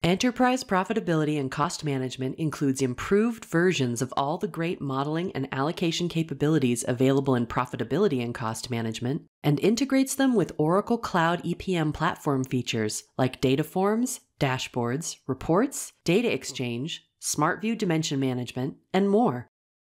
Enterprise profitability and cost management includes improved versions of all the great modeling and allocation capabilities available in profitability and cost management, and integrates them with Oracle Cloud EPM platform features like data forms, dashboards, reports, data exchange, Smart View dimension management, and more.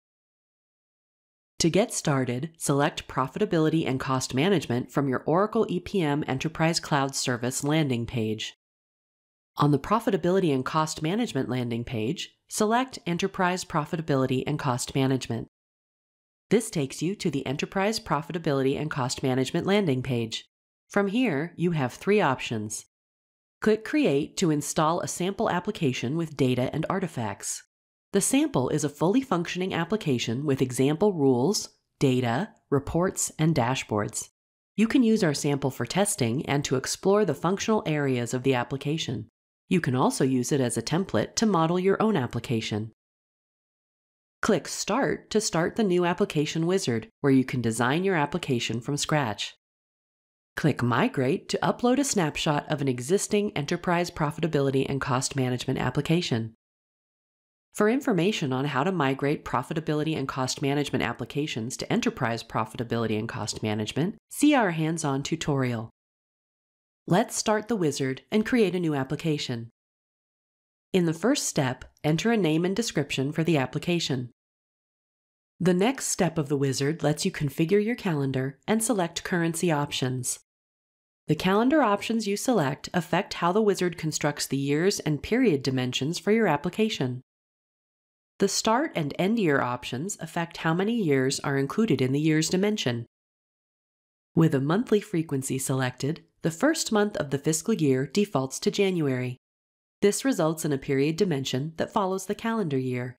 To get started, select Profitability and Cost Management from your Oracle EPM Enterprise Cloud Service landing page. On the Profitability and Cost Management landing page, select Enterprise Profitability and Cost Management. This takes you to the Enterprise Profitability and Cost Management landing page. From here, you have three options. Click Create to install a sample application with data and artifacts. The sample is a fully functioning application with example rules, data, reports, and dashboards. You can use our sample for testing and to explore the functional areas of the application. You can also use it as a template to model your own application. Click Start to start the new application wizard, where you can design your application from scratch. Click Migrate to upload a snapshot of an existing Enterprise Profitability and Cost Management application. For information on how to migrate profitability and cost management applications to Enterprise Profitability and Cost Management, see our hands-on tutorial. Let's start the wizard and create a new application. In the first step, enter a name and description for the application. The next step of the wizard lets you configure your calendar and select currency options. The calendar options you select affect how the wizard constructs the years and period dimensions for your application. The start and end year options affect how many years are included in the year's dimension. With a monthly frequency selected, the first month of the fiscal year defaults to January. This results in a period dimension that follows the calendar year.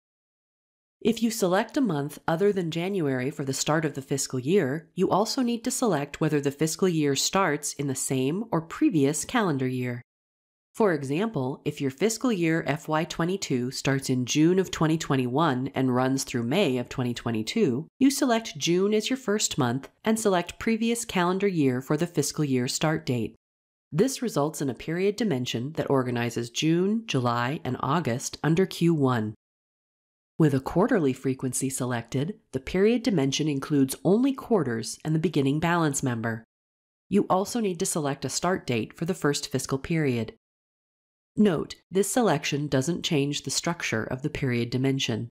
If you select a month other than January for the start of the fiscal year, you also need to select whether the fiscal year starts in the same or previous calendar year. For example, if your fiscal year FY22 starts in June of 2021 and runs through May of 2022, you select June as your first month and select previous calendar year for the fiscal year start date. This results in a period dimension that organizes June, July, and August under Q1. With a quarterly frequency selected, the period dimension includes only quarters and the beginning balance member. You also need to select a start date for the first fiscal period. Note, this selection doesn't change the structure of the period dimension.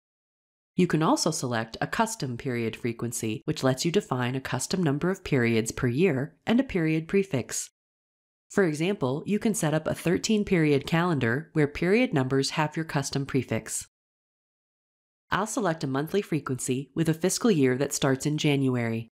You can also select a custom period frequency, which lets you define a custom number of periods per year and a period prefix. For example, you can set up a 13-period calendar where period numbers have your custom prefix. I'll select a monthly frequency with a fiscal year that starts in January.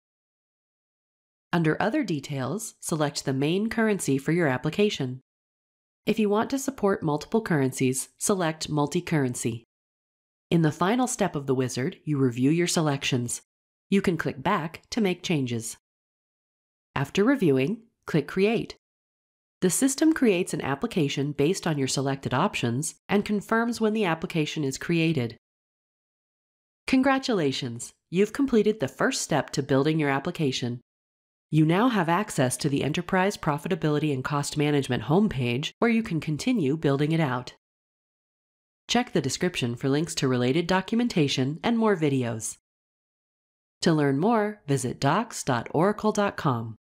Under Other Details, select the main currency for your application. If you want to support multiple currencies, select Multi-Currency. In the final step of the wizard, you review your selections. You can click back to make changes. After reviewing, click Create. The system creates an application based on your selected options and confirms when the application is created. Congratulations! You've completed the first step to building your application. You now have access to the Enterprise Profitability and Cost Management homepage, where you can continue building it out. Check the description for links to related documentation and more videos. To learn more, visit docs.oracle.com.